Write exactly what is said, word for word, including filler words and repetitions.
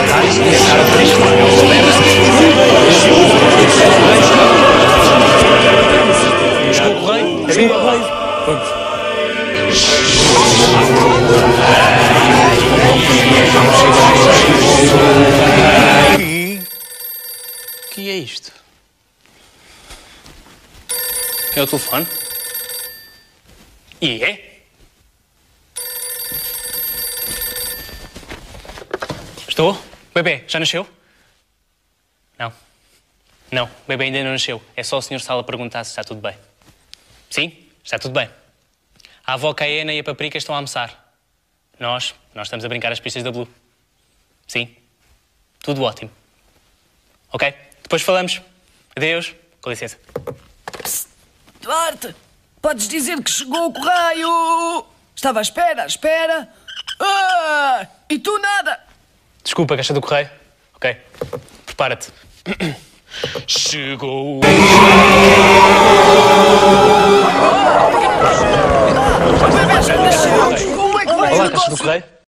Chegou o correio? Chegou o correio? Vamos. O que é isto? É o telefone? E é? Estou? Bebê, já nasceu? Não. Não, o bebê ainda não nasceu. É só o senhor Sala perguntar se está tudo bem. Sim, está tudo bem. A avó Caena e a Paprika estão a almoçar. Nós, nós estamos a brincar as pistas da Blue. Sim, tudo ótimo. Ok? Depois falamos. Adeus. Com licença. Psst, Duarte, podes dizer que chegou o correio. Estava à espera, à espera. Ah, e tu nada. Desculpa, caixa do correio. Ok. Prepara-te. Chegou. O bebê já nasceu. Como é que vai Olá, caixa do correio.